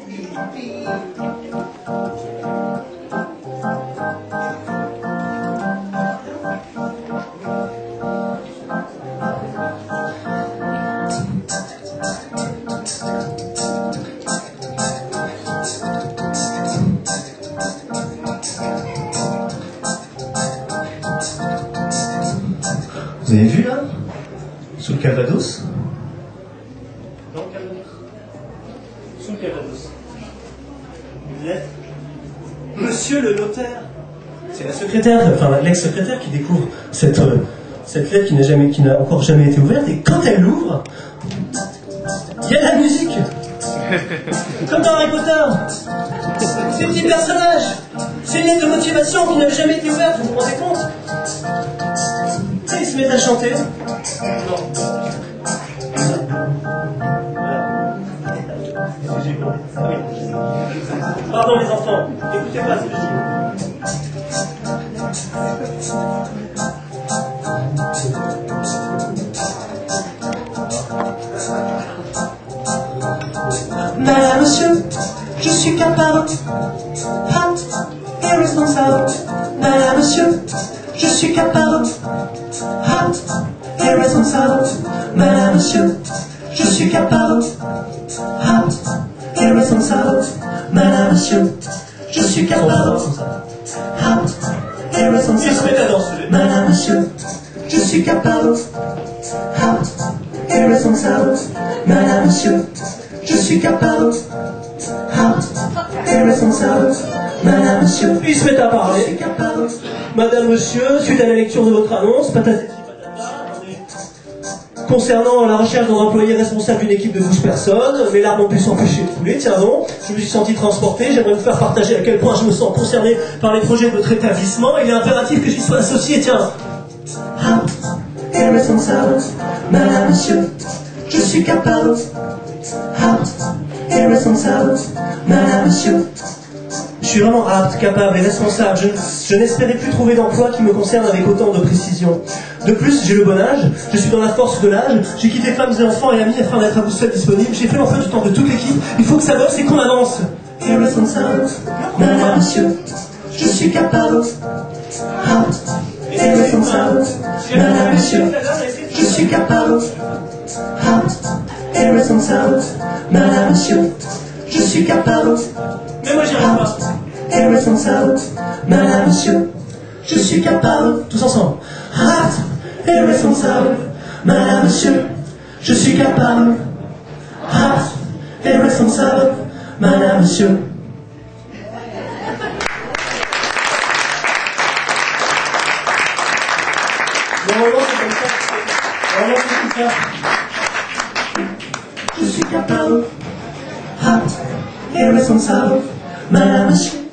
Vous avez vu là? Sous le Calvados? Dans le Calvados. Sous le Calvados. Une lettre. Monsieur le notaire. C'est la secrétaire, enfin l'ex-secrétaire qui découvre cette lettre qui n'a encore jamais été ouverte, et quand elle l'ouvre, il y a la musique. Comme dans Harry Potter. Ces petits personnages. C'est une lettre de motivation qui n'a jamais été ouverte, vous vous rendez compte? Et il se met à chanter. Pardon les enfants, écoutez pas, c'est logique. Madame, monsieur, je suis capable, hâte et responsable. Madame, monsieur, je suis capable, hâte et responsable. Madame, monsieur, je suis capable, hâte et responsable. Madame, monsieur, je suis capable, hâte et responsable. Madame, monsieur, je suis capable, hâte et responsable. Madame, monsieur, je suis capable, hâte et responsable. Madame, monsieur, ils se mettent à parler. Madame, monsieur, suite à la lecture de votre annonce, patati patata, concernant la recherche d'un employé responsable d'une équipe de 12 personnes, mes larmes ont pu s'empêcher de couler, tiens non, je me suis senti transporté, j'aimerais vous faire partager à quel point je me sens concerné par les projets de votre établissement, il est impératif que j'y sois associé, tiens. Hâte et responsable, madame, monsieur, je suis capable, hâte et responsable, madame, monsieur. Je suis vraiment apte, capable et responsable. Je n'espérais plus trouver d'emploi qui me concerne avec autant de précision. De plus, j'ai le bon âge, je suis dans la force de l'âge, j'ai quitté femmes et enfants et amis afin d'être à vous seul disponible, j'ai fait l'emploi du temps de toute l'équipe, il faut que ça bosse et qu'on avance. Et responsable, madame, monsieur, je suis capable, apte et responsable, madame, monsieur, je suis capable, apte et responsable, madame, monsieur, je suis capable. Mais moi j'y arrive pas. Et responsable, madame, monsieur, je suis capable. Tous ensemble. Hâte et responsable, madame, monsieur, je suis capable. Hâte et responsable, madame, monsieur. Normalement c'est comme ça. Normalement c'est comme ça. Je suis capable. Hâte et responsable, madame, monsieur.